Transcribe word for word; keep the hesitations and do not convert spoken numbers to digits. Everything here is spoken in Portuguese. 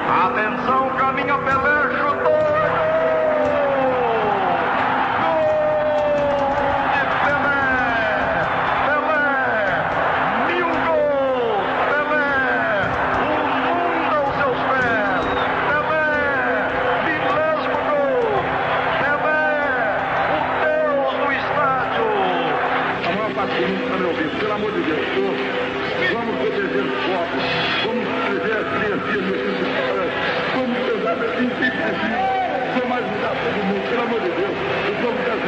Atenção, caminha Pelé, chutou! Pelo amor de Deus, vamos proteger os povos, vamos proteger as criancinhas, vamos pensar assim, sempre assim, vamos ajudar todo mundo, pelo amor de Deus.